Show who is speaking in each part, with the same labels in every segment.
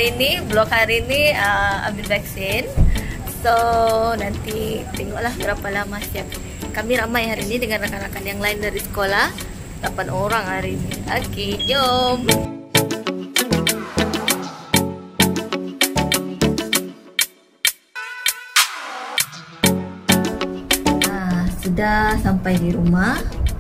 Speaker 1: hari ini, vlog hari ini ambil vaksin. So nanti tengoklah berapa lama siap. Kami ramai hari ini dengan rakan-rakan yang lain dari sekolah. 8 orang hari ini. Oke, jom. Sudah sampai di rumah.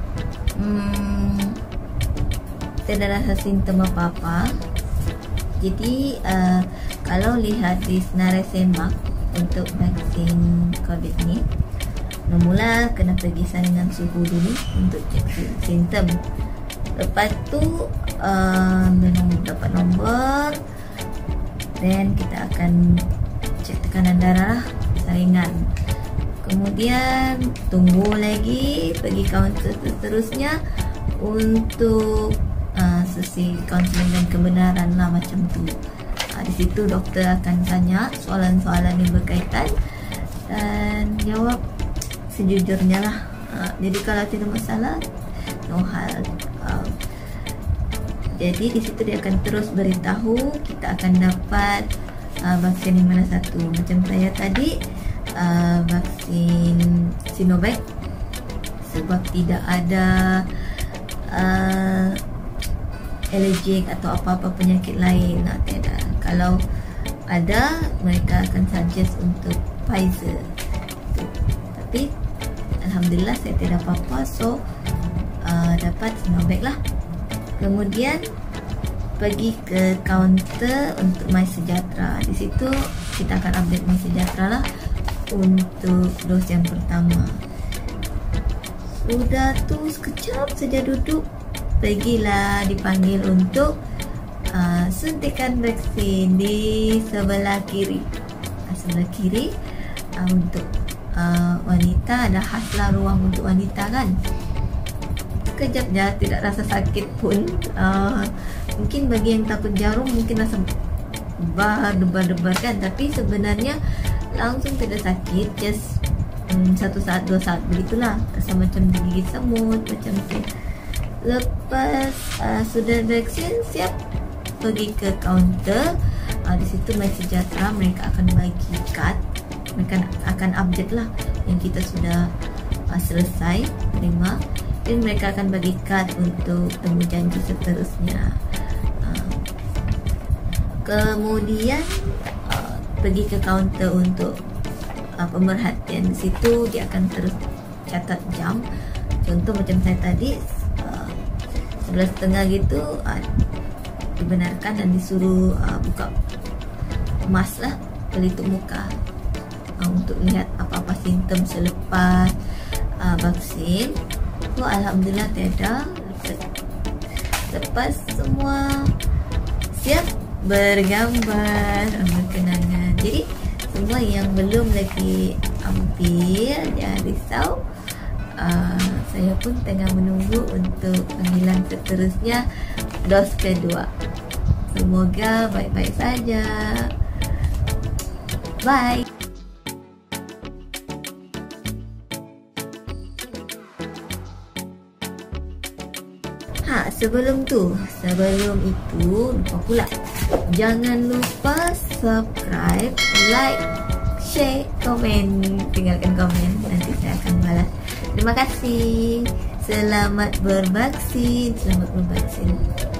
Speaker 1: Tidak ada rasa simptom apa-apa. Jadi kalau lihat di senarai semak untuk vaksin COVID ni, mula kena pergi salinan suhu dulu untuk cek simptom. Lepas tu memang dapat nombor, then kita akan cek tekanan darah saringan. Kemudian tunggu lagi pergi kaunter seterusnya untuk sesi kaunseling dan kebenaran lah, macam tu. Di situ doktor akan tanya soalan-soalan yang berkaitan dan jawab sejujurnya lah. Jadi kalau tidak masalah, no hal. Jadi di situ dia akan terus beritahu kita akan dapat vaksin yang mana satu. Macam saya tadi vaksin Sinovac, sebab tidak ada alergik atau apa-apa penyakit lain. Tidak. Kalau ada, mereka akan suggest untuk Pfizer. Tapi alhamdulillah saya tidak apa-apa, so dapat Sinovac lah. Kemudian pergi ke kaunter untuk MySejahtera. Di situ kita akan update MySejahtera lah untuk dos yang pertama. Sudah tu sekejap saja duduk, pergilah dipanggil untuk suntikan vaksin di sebelah kiri. Sebelah kiri untuk wanita, ada khaslah ruang untuk wanita kan. Sekejap je, tidak rasa sakit pun. Mungkin bagi yang takut jarum mungkin rasa debar-debar kan, tapi sebenarnya langsung tidak sakit, just 1 saat 2 saat begitulah, rasa macam digigit semut macam tu. Lepas sudah vaksin, siap pergi ke kaunter. Di situ MySejahtera mereka akan bagi kad, mereka akan update lah yang kita sudah selesai terima, dan mereka akan bagi kad untuk temu janji seterusnya. Kemudian pergi ke kaunter untuk pemerhatian. Di situ dia akan terus catat jam. Contoh macam saya tadi 11.30 gitu dibenarkan dan disuruh buka mask lah, pelitup muka untuk lihat apa-apa simptom selepas vaksin. So alhamdulillah tiada. Lepas semua siap bergambar, berkenangan. Jadi semua yang belum lagi ambil, jangan risau. Saya pun tengah menunggu untuk panggilan seterusnya, dos kedua. Semoga baik-baik saja. Bye. Sebelum itu lupa pula, jangan lupa subscribe, like, share, komen, tinggalkan komen, nanti saya akan balas. Terima kasih. Selamat bervaksin.